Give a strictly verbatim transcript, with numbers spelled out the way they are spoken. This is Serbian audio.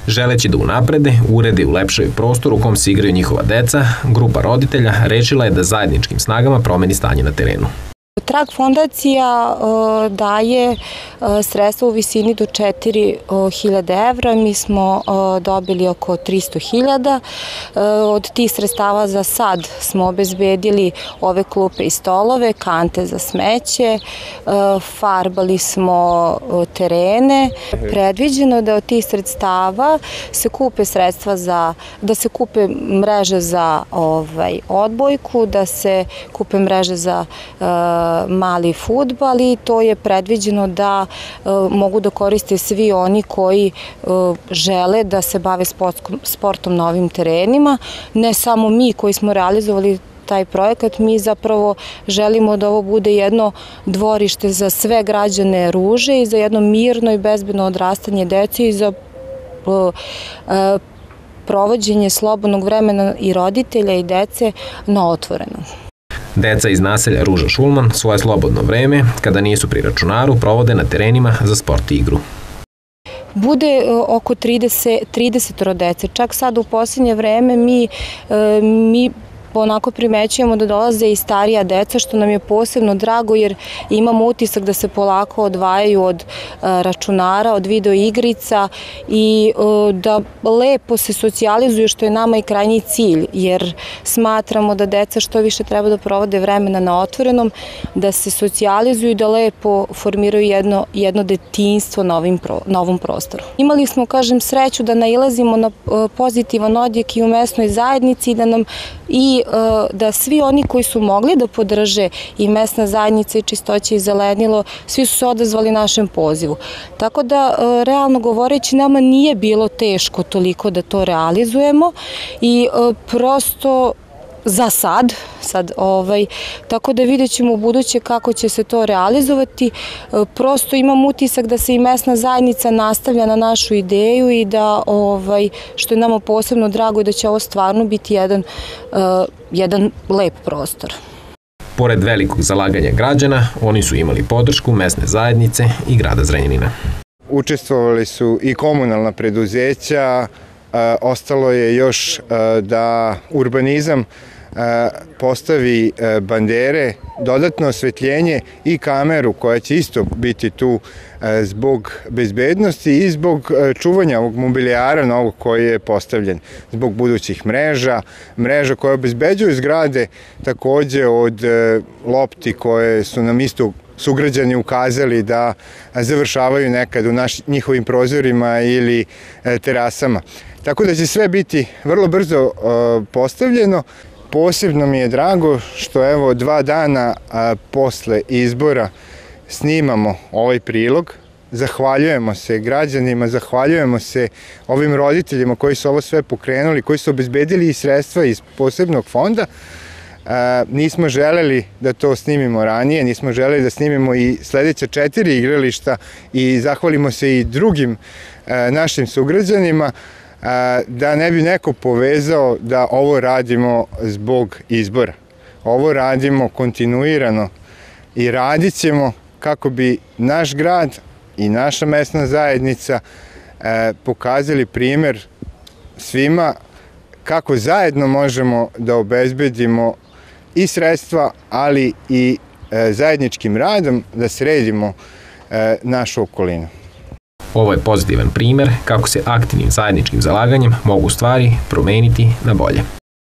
Želeći da unaprede, urede i ulepšaju prostor u kom se igraju njihova deca, grupa roditelja rešila je da zajedničkim snagama promeni stanje na terenu. Trag fondacija daje sredstva u visini do četiri hiljade evra, mi smo dobili oko tristo hiljada. Od tih sredstava za sad smo obezbedili ove klupe i stolove, kante za smeće, farbali smo terene. Predviđeno da od tih sredstava se kupe sredstva za, da se kupe mreže za odbojku, da se kupe mreže za mali fudbal i to je predviđeno da mogu da koriste svi oni koji žele da se bave sportom na ovim terenima. Ne samo mi koji smo realizovali taj projekat, mi zapravo želimo da ovo bude jedno dvorište za sve građane Ruže i za jedno mirno i bezbedno odrastanje dece i za provođenje slobodnog vremena i roditelja i dece na otvorenom. Deca iz naselja Ruža Šulman svoje slobodno vreme, kada nisu pri računaru, provode na terenima za sport i igru. Bude oko trideset dece. Čak sad u posljednje vreme mi, mi onako primećujemo da dolaze i starija deca, što nam je posebno drago jer imamo utisak da se polako odvajaju od računara, od video igrica i da lepo se socijalizuju, što je nama i krajnji cilj, jer smatramo da deca što više treba da provode vremena na otvorenom, da se socijalizuju i da lepo formiraju jedno, jedno detinjstvo na, ovim, na ovom prostoru. Imali smo, kažem, sreću da nailazimo na pozitivan odjek i u mesnoj zajednici i da nam i da svi oni koji su mogli da podrže i mesna zajednica i Čistoća i zelenilo, svi su se odazvali našem pozivu. Tako da, realno govoreći, nama nije bilo teško toliko da to realizujemo i prosto za sad, sad ovaj, tako da vidjet ćemo u buduće kako će se to realizovati. Prosto imam utisak da se i mesna zajednica nastavlja na našu ideju i da, ovaj, što je nama posebno drago, da će ovo stvarno biti jedan, uh, jedan lep prostor. Pored velikog zalaganja građana, oni su imali podršku mesne zajednice i grada Zrenjanina. Učestvovali su i komunalna preduzeća, ostalo je još da urbanizam postavi bandere, dodatno osvetljenje i kameru koja će isto biti tu zbog bezbednosti i zbog čuvanja ovog mobilijara novog koji je postavljen, zbog budućih mreža, mreža koje obezbeđuju zgrade takođe od lopti koje su nam isto sugrađani ukazali da završavaju nekad u naš, njihovim prozorima ili terasama. Tako da će sve biti vrlo brzo postavljeno. Posebno mi je drago što evo dva dana posle izbora snimamo ovaj prilog. Zahvaljujemo se građanima, zahvaljujemo se ovim roditeljima koji su ovo sve pokrenuli, koji su obezbedili i sredstva iz posebnog fonda. Nismo želeli da to snimimo ranije, nismo želeli da snimimo i sledeća četiri igrališta i zahvalimo se i drugim našim sugrađanima, da ne bi neko povezao da ovo radimo zbog izbora. Ovo radimo kontinuirano i radit ćemo kako bi naš grad i naša mesna zajednica pokazali primer svima kako zajedno možemo da obezbedimo i sredstva, ali i zajedničkim radom da sredimo našu okolinu. Ovo je pozitivan primer kako se aktivnim zajedničkim zalaganjem mogu stvari promeniti na bolje.